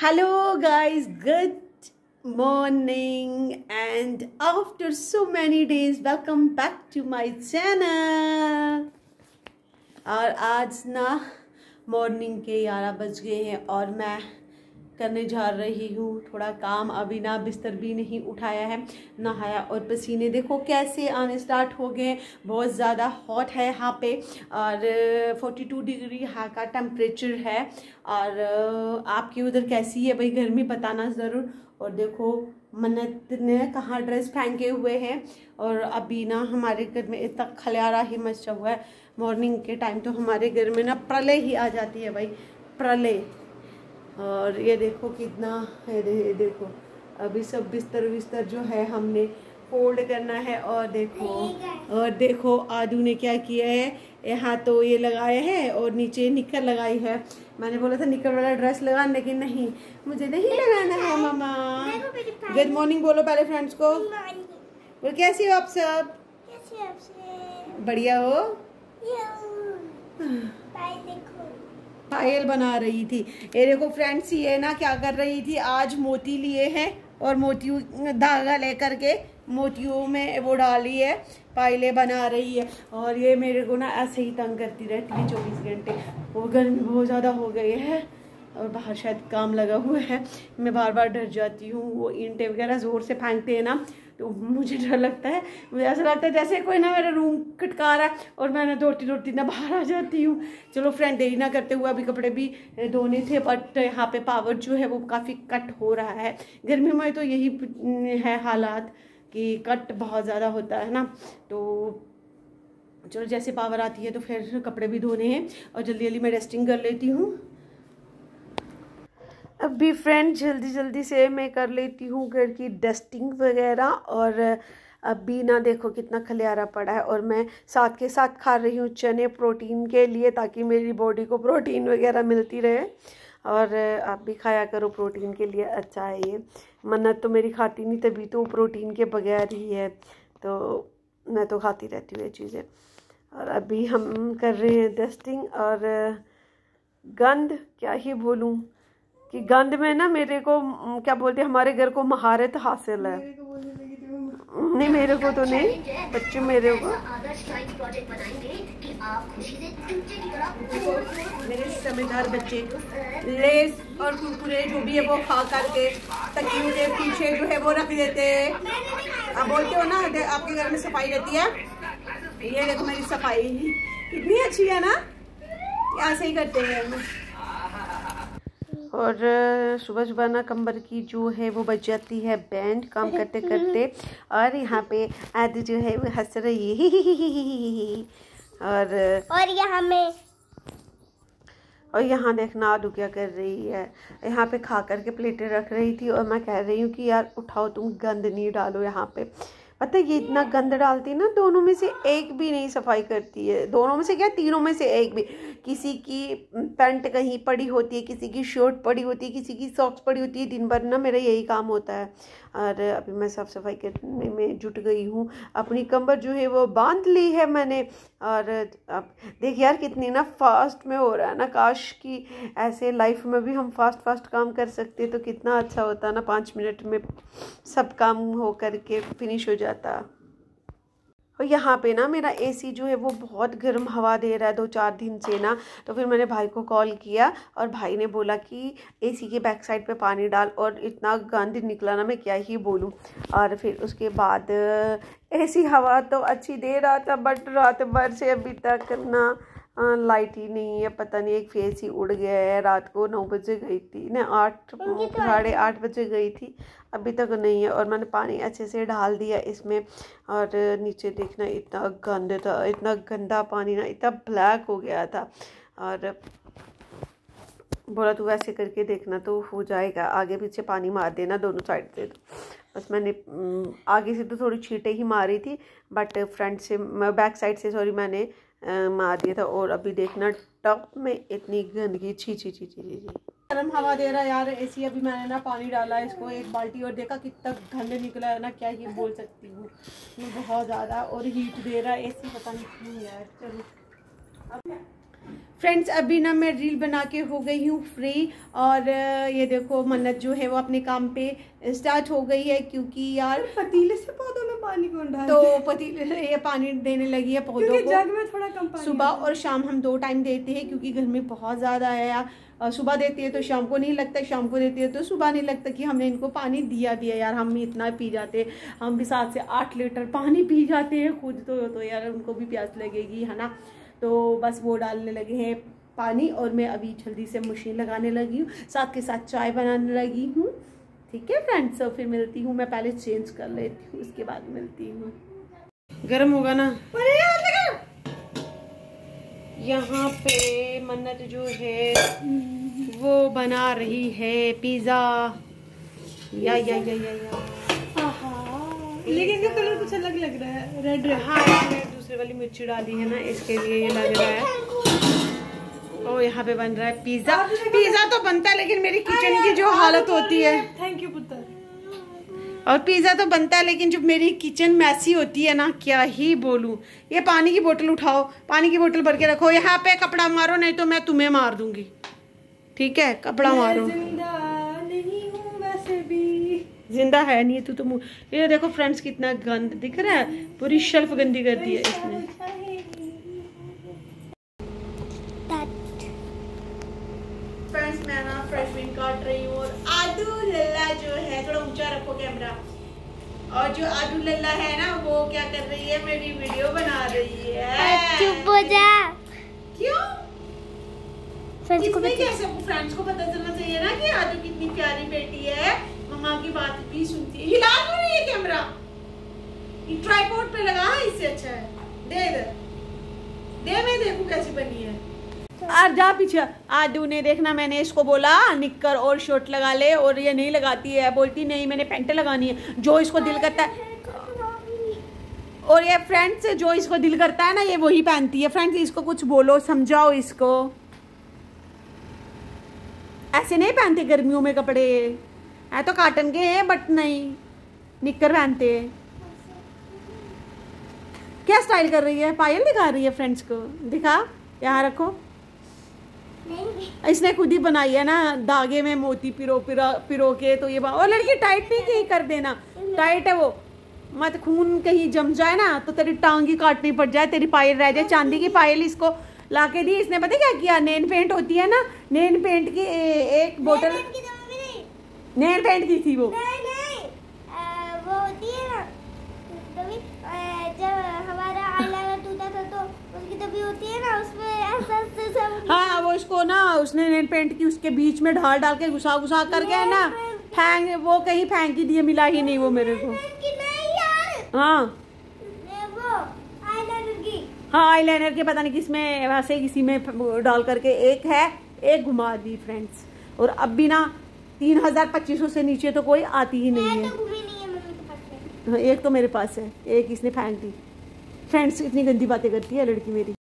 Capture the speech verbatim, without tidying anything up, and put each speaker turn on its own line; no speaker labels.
Hello guys, good morning and after so many days welcome back to my channel। और आज ना morning के ग्यारह बज गए हैं और मैं करने जा रही हूँ थोड़ा काम। अभी ना बिस्तर भी नहीं उठाया है, नहाया और पसीने देखो कैसे आने स्टार्ट हो गए। बहुत ज़्यादा हॉट है यहाँ पे और बयालीस डिग्री यहाँ का टेम्परेचर है। और आपकी उधर कैसी है भाई, गर्मी बताना ज़रूर। और देखो मन्नत ने कहाँ ड्रेस फेंके हुए हैं और अभी ना हमारे घर में इतना खलियारा ही मचा हुआ है। मॉर्निंग के टाइम तो हमारे घर में ना प्रलय ही आ जाती है भाई, प्रलय। और ये देखो कितना है, दे, देखो अभी सब बिस्तर बिस्तर जो है हमने फोल्ड करना है। और देखो और देखो आदू ने क्या किया है, यहाँ तो ये लगाया है और नीचे निक्कर लगाई है। मैंने बोला था निक्कर वाला ड्रेस लगाने, लेकिन नहीं, मुझे नहीं लगाना है मामा। गुड मॉर्निंग बोलो पहले फ्रेंड्स को। बोल कैसी हो आप सब? बढ़िया हो? पायल बना रही थी। ये देखो फ्रेंड्स, ये ना क्या कर रही थी, आज मोती लिए हैं और मोतियों धागा लेकर के मोतियों में वो डाली है, पायलें बना रही है। और ये मेरे को ना ऐसे ही तंग करती रहती है चौबीस घंटे। वो गर्मी बहुत ज़्यादा हो गई है और बाहर शायद काम लगा हुआ है, मैं बार बार डर जाती हूँ। वो ईंटें वगैरह ज़ोर से फेंकते हैं ना तो मुझे डर लगता है। मुझे ऐसा लगता है जैसे कोई ना मेरा रूम खटका रहा है और मैं ना दौड़ती दौड़ती ना बाहर आ जाती हूँ। चलो फ्रेंड, देरी ना करते हुए अभी कपड़े भी धोने थे, बट यहाँ पे पावर जो है वो काफ़ी कट हो रहा है। गर्मी में तो यही है हालात कि कट बहुत ज़्यादा होता है ना। तो चलो जैसे पावर आती है तो फिर कपड़े भी धोने हैं और जल्दी जल्दी मैं रेस्टिंग कर लेती हूँ। अभी फ्रेंड जल्दी जल्दी से मैं कर लेती हूँ घर की डस्टिंग वगैरह। और अभी ना देखो कितना खलियारा पड़ा है और मैं साथ के साथ खा रही हूँ चने प्रोटीन के लिए, ताकि मेरी बॉडी को प्रोटीन वगैरह मिलती रहे। और आप भी खाया करो, प्रोटीन के लिए अच्छा है ये। मन्नत तो मेरी खाती नहीं, तभी तो प्रोटीन के बगैर ही है, तो मैं तो खाती रहती हूँ ये चीज़ें। और अभी हम कर रहे हैं डस्टिंग। और गंद क्या ही बोलूँ कि गंद में ना मेरे को क्या बोलते हैं, हमारे घर को महारत हासिल है। नहीं मेरे को तो नहीं, बच्चे मेरे को मेरे समझदार बच्चे लेस और कुरकुरे जो भी है वो खा करके तकियों के पीछे जो है वो रख देते हैं। आप बोलते हो ना आपके घर में सफाई रहती है, ये देखो मेरी सफाई कितनी अच्छी है ना, ऐसे ही करते हैं। और सुबह सुबह ना कंबर की जो है वो बज जाती है बैंड काम करते करते। और यहाँ पे आदि जो है वो हंस रही है। और
और यहाँ में
और यहाँ देखना आदू क्या कर रही है, यहाँ पे खा करके प्लेटें रख रही थी और मैं कह रही हूँ कि यार उठाओ, तुम गंद नहीं डालो यहाँ पे। पता है ये इतना गंद डालती है ना, दोनों में से एक भी नहीं सफाई करती है। दोनों में से क्या, तीनों में से एक भी। किसी की पैंट कहीं पड़ी होती है, किसी की शर्ट पड़ी होती है, किसी की सॉक्स पड़ी होती है। दिन भर ना मेरा यही काम होता है। और अभी मैं साफ़ सफाई करने में जुट गई हूँ। अपनी कमर जो है वो बांध ली है मैंने। और अब देख यार कितनी ना फास्ट में हो रहा है ना, काश कि ऐसे लाइफ में भी हम फास्ट फास्ट काम कर सकते तो कितना अच्छा होता ना। पाँच मिनट में सब काम हो करके फिनिश हो जाता। और यहाँ पे ना मेरा एसी जो है वो बहुत गर्म हवा दे रहा है दो चार दिन से ना। तो फिर मैंने भाई को कॉल किया और भाई ने बोला कि एसी के बैक साइड पे पानी डाल, और इतना गंद निकला ना मैं क्या ही बोलूँ। और फिर उसके बाद एसी हवा तो अच्छी दे रहा था, बट रात भर से अभी तक ना लाइट ही नहीं है। पता नहीं एक फेस ही उड़ गया है। रात को नौ बजे गई थी ना, आठ साढ़े आठ बजे गई थी, अभी तक नहीं है। और मैंने पानी अच्छे से डाल दिया इसमें। और नीचे देखना इतना गंद था, इतना गंदा पानी ना, इतना ब्लैक हो गया था। और बोला तू वैसे करके देखना तो हो जाएगा, आगे पीछे पानी मार देना दोनों साइड से। तो बस मैंने आगे से तो थोड़ी छींटे ही मारी थी, बट फ्रंट से बैक साइड से सॉरी मैंने आ, मार दिया था। और अभी देखना टब में इतनी गंदगी, छी छी छी छी छी गर्म हवा दे रहा है यार एसी। अभी मैंने ना पानी डाला है इसको एक बाल्टी और देखा कितना गंद निकला है ना, क्या ही बोल सकती हूँ बहुत ज़्यादा। और हीट दे रहा है एसी, पता नहीं क्यों यार। चलो फ्रेंड्स अभी ना मैं रील बना के हो गई हूँ फ्री, और ये देखो मन्नत जो है वो अपने काम पे स्टार्ट हो गई है, क्योंकि यार
पतीले से पौधों में पानी कौन डाले,
तो पतीले से ये पानी देने लगी है पौधों को।
जग में थोड़ा कम पानी,
सुबह और शाम हम दो टाइम देते हैं, क्योंकि गर्मी बहुत ज़्यादा है यार। सुबह देती है तो शाम को नहीं लगता, शाम को देती है तो सुबह नहीं लगता कि हमने इनको पानी दिया भी है। यार हम इतना पी जाते, हम भी सात से आठ लीटर पानी पी जाते हैं खुद तो, तो यार उनको भी प्यास लगेगी है ना। तो बस वो डालने लगे हैं पानी, और मैं अभी जल्दी से मशीन लगाने लगी हूँ, साथ के साथ चाय बनाने लगी हूँ। ठीक है फ्रेंड्स, तो फिर मिलती हूँ, मैं पहले चेंज कर लेती हूँ उसके बाद मिलती हूँ। गर्म होगा ना। यहाँ पे मन्नत जो है वो बना रही है पिज़्ज़ा। या या या या या
लेकिन इसका कलर कुछ अलग लग रहा है, रेड रेड।
हाँ इसमें दूसरी वाली मिर्ची डाली है ना, इसके लिए ये लग रहा है। और यहाँ पे बन रहा है पिज़्ज़ा। पिज़्ज़ा तो बनता है, लेकिन मेरी किचन की जो हालत होती है।
थैंक यू पुत्र।
और पिज़्ज़ा तो बनता है, लेकिन जब मेरी किचन मैसी होती है ना, क्या ही बोलूँ। ये पानी की बोतल उठाओ, पानी की बोतल भर के रखो, यहाँ पे कपड़ा मारो, नहीं तो मैं तुम्हें मार दूंगी। ठीक है, कपड़ा मारो।
जिंदा नहीं हूँ वैसे भी।
जिंदा है नहीं तू तो। ये देखो फ्रेंड्स कितना गंद दिख रहा है, पूरी शेल्फ गंदी कर दी है इसने। फ्रेंड्स मैं ना फ्रेश बीन काट रही हूँ, और आदू लल्ला जो है, थोड़ा ऊंचा रखो कैमरा, और जो आदू लल्ला है ना वो क्या कर रही है, मेरी वीडियो बना रही है।
चुप हो जा।
क्यों?
फ्रेंड्स को
इसमें क्या, सबको फ्रेंड्स को पता चलना चाहिए ना कि आदू कितनी प्यारी बेटी है, मम्मा की बात भी सुनती है। हिला क्यों रही है कैमरा? ट्राइपॉड पे लगा है, इससे अच्छा है। दे दे दे, मैं देखूं कैसी बनी है। और जा पीछे। आदू ने देखना, मैंने इसको बोला निक्कर और शर्ट लगा ले, और ये नहीं लगाती है, बोलती नहीं मैंने पैंट लगानी है, जो इसको दिल करता है। और ये फ्रेंड्स जो इसको दिल करता है ना, ये वही पहनती है। फ्रेंड्स इसको कुछ बोलो, समझाओ इसको। ऐसे नहीं पहनते गर्मियों में कपड़े, है तो काटन के हैं, बट नहीं निक्कर पहनते हैं। क्या स्टाइल कर रही है, पायल दिखा रही है फ्रेंड्स को। दिखा, यहाँ रखो। इसने खुद ही बनाई है ना, धागे में मोती पिरो पिरो पिरो के, तो ये और लड़की टाइट नहीं कहीं कर देना, टाइट है वो, मत खून कहीं जम जाए ना तो तेरी टांग ही काटनी पड़ जाए, तेरी पायल रह जाए। चांदी की पायल इसको लाके दी इसने, पता क्या किया, नेल पेंट होती है ना, नेल पेंट की एक बोतल, नेल पेंट की थी वो।
नहीं नहीं आ, वो होती है ना जब हमारा आईलाइनर टूटा था तो उसकी डब्बी होती है ना, उसमें ऐसा ऐसा सब।
हाँ वो उसको ना उसने नेल पेंट की उसके बीच में ढाल डाल के घुसा घुसा करके है ना, फेंक, वो कहीं फेंक ही दिए, मिला ही नहीं वो मेरे को।
नहीं यार,
हाँ
वो आईलाइनर की,
हाँ आईलाइनर के पता नहीं किसमें, वैसे किसी में डाल करके एक है, एक घुमा दी फ्रेंड्स। और अब भी ना तीन हजार पच्चीस सौ से नीचे तो कोई आती ही नहीं है।
तो घूमी नहीं है मम्मी के पास में।
हाँ एक तो मेरे पास है, एक इसने फेंक दी। फ्रेंड्स इतनी गंदी बातें करती है लड़की मेरी।